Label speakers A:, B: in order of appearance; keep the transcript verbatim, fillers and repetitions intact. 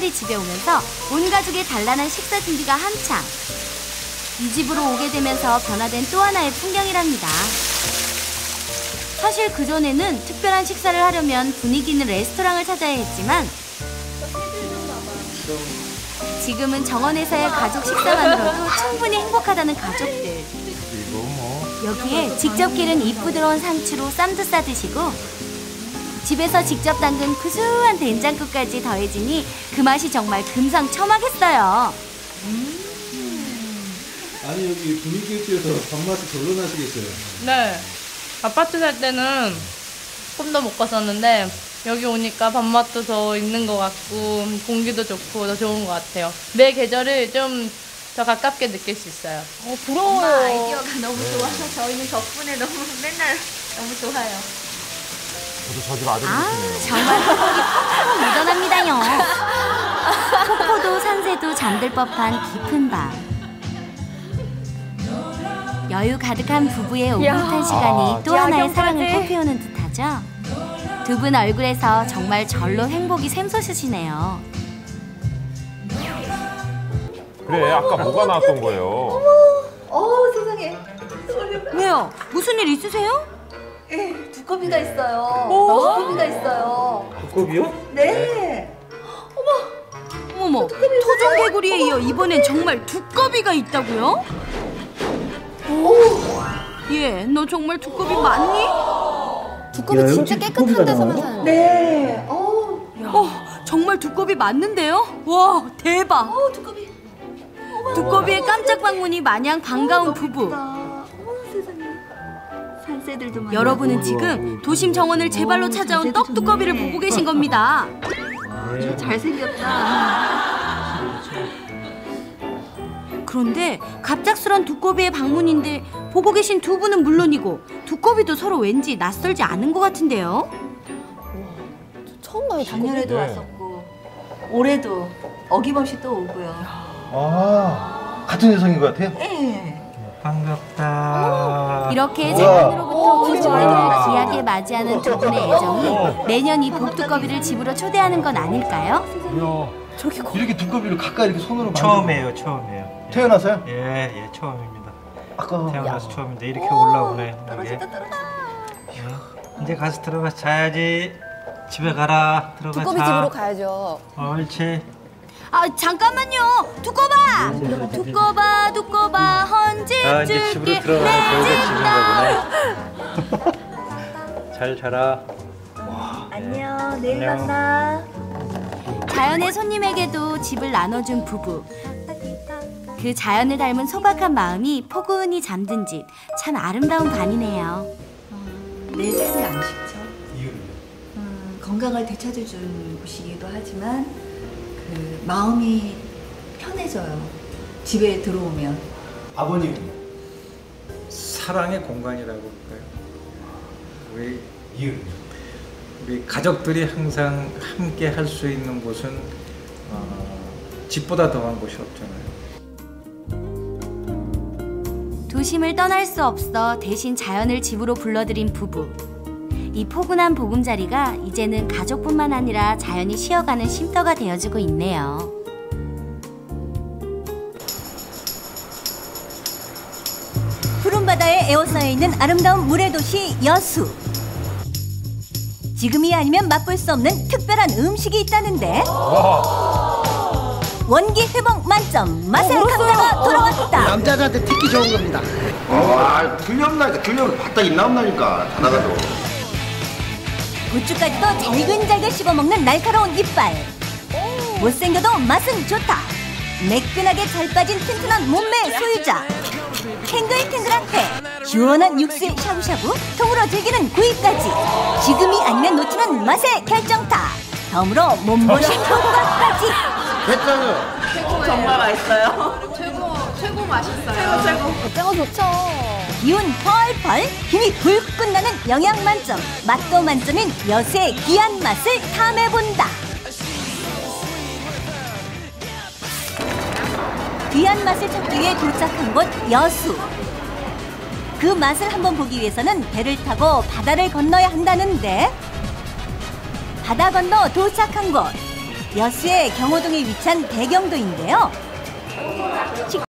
A: 딸이 집에 오면서 온 가족의 단란한 식사 준비가 한창. 이 집으로 오게 되면서 변화된 또 하나의 풍경이랍니다. 사실 그전에는 특별한 식사를 하려면 분위기 있는 레스토랑을 찾아야 했지만 지금은 정원에서의 가족 식사만으로도 충분히 행복하다는 가족들. 여기에 직접 기른 이쁘드러운 상추로 쌈도 싸드시고 집에서 직접 담근 구수한 된장국까지 더해지니 그 맛이 정말 금상첨화겠어요.
B: 음. 아니 여기 분위기에 뛰어서 밥맛이 별로 나시겠어요?
C: 네. 아파트 살 때는 조금 더 못 갔었는데 여기 오니까 밥맛도 더 있는 것 같고 공기도 좋고 더 좋은 것 같아요. 매 계절을 좀 더 가깝게 느낄 수 있어요.
D: 어, 부러워요.
E: 엄마 아이디어가 너무 좋아서 저희는 덕분에 너무 맨날 너무 좋아요.
F: 저도 저 집 아들
A: 아,
F: 느끼네요.
A: 정말 폭폭 묻어납니다요. 폭포도 산새도 잠들 법한 깊은 밤. 여유 가득한 부부의 오붓한 시간이
D: 아,
A: 또 하나의
D: 야경까지.
A: 사랑을 꽃피우는 듯하죠. 두 분 얼굴에서 정말 절로 행복이 샘솟으시네요.
F: 그래, 아까 뭐가 나왔던 거예요?
E: 어 세상에.
A: 왜요? 무슨 일 있으세요?
E: 예, 두꺼비가 있어요. 두꺼비가 있어요.
B: 두꺼비요?
E: 네.
A: 어머머, 토종개구리에 이어 이번엔 정말 두꺼비가 있다고요? 얘, 너 정말 두꺼비 맞니?
D: 두꺼비
B: 야,
D: 진짜
B: 여기
D: 깨끗한
B: 두꺼비가
D: 데서만
B: 나와요?
D: 사는.
E: 네. 어.
A: 어, 정말 두꺼비 맞는데요? 와, 대박!
E: 어 두꺼비.
A: 두꺼비의 깜짝 방문이 마냥 반가운 부부.
E: 어머 세상에. 산새들도 많아.
A: 여러분은 지금 도심 정원을 제 발로 찾아온 떡두꺼비를 보고 계신 겁니다.
E: 잘생겼다.
A: 그런데 갑작스런 두꺼비의 방문인데 보고 계신 두 분은 물론이고 두꺼비도 서로 왠지 낯설지 않은 것 같은데요?
D: 처음 봐요, 두꺼비.
E: 작년에도
F: 네.
E: 왔었고 올해도 어김없이 또 오고요.
B: 아 같은 여성인 것 같아요?
E: 예.
G: 반갑다.
A: 이렇게
B: 우와.
A: 자연으로부터 온
E: 오,
A: 주말을
E: 좋아요.
A: 귀하게 맞이하는 두 분의 애정이 내년 이 복두꺼비를 집으로 초대하는 건 아닐까요?
B: 저렇게 이렇게 두꺼비를 가까이 이렇게 손으로 만져.
G: 처음이에요, 처음이에요.
B: 태어나서요?
G: 예, 예, 처음입니다.
B: 아까
G: 태어나서 처음인데 이렇게 올라오네. 이게. 예. 이제 가서 들어가 자야지. 집에 가라. 들어가
D: 두꺼비
G: 자.
D: 집으로 가야죠.
G: 옳지.
A: 아 잠깐만요, 두꺼봐, 두꺼봐, 두꺼봐, 헌집
G: 아, 이제 집으로
A: 줄게
G: 들어가면
A: 내
G: 저희가 집인가 보네. 잘 자라.
E: 안녕. 내일
G: 안녕.
E: 만나.
A: 자연의 손님에게도 집을 나눠준 부부. 그 자연을 닮은 소박한 마음이 포근히 잠든 집. 참 아름다운 밤이네요.
E: 내 삶의 안식처. 음, 건강을 되찾아주는 곳이기도 하지만 그 마음이 편해져요. 집에 들어오면.
B: 아버님
G: 사랑의 공간이라고 할까요? 우리
B: 이유
G: 우리 가족들이 항상 함께 할 수 있는 곳은 어, 집보다 더한 곳이 없잖아요.
A: 도심을 떠날 수 없어 대신 자연을 집으로 불러들인 부부. 이 포근한 보금자리가 이제는 가족뿐만 아니라 자연이 쉬어가는 쉼터가 되어주고 있네요.
H: 푸른 바다에 에워싸여 있는 아름다운 물의 도시 여수. 지금이 아니면 맛볼 수 없는 특별한 음식이 있다는데 원기 회복 만점 맛의 강자가 돌아왔다.
I: 남자들한테 특히 좋은 겁니다.
J: 아, 틀렸나니까 틀려면 바닥이 나온다니까 다 나가도.
H: 고추까지도 잘근잘근 씹어먹는 날카로운 이빨. 못생겨도 맛은 좋다. 매끈하게 잘 빠진 튼튼한 몸매 소유자. 탱글탱글한 회, 시원한 육수의 샤브샤브, 통으로 즐기는 구이까지 지금이 아니면 놓치는 맛의 결정타. 덤으로 몸보신 효과까지.
J: 됐잖아요.
E: 정말 맛있어요. 최고 최고 맛있어요. 최고 최고.
D: 짱어 좋죠.
H: 기운 펄펄, 힘이 불끈 나는 영양 만점, 맛도 만점인 여수의 귀한 맛을 탐해본다. 귀한 맛을 찾기 위해 도착한 곳 여수. 그 맛을 한번 보기 위해서는 배를 타고 바다를 건너야 한다는데 바다 건너 도착한 곳. 여수의 경호동에 위치한 대경도인데요.